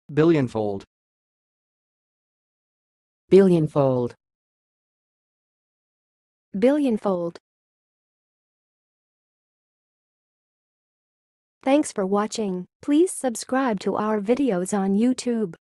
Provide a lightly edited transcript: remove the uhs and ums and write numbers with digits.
billionfold, billionfold, billionfold. Thanks for watching. Please subscribe to our videos on YouTube.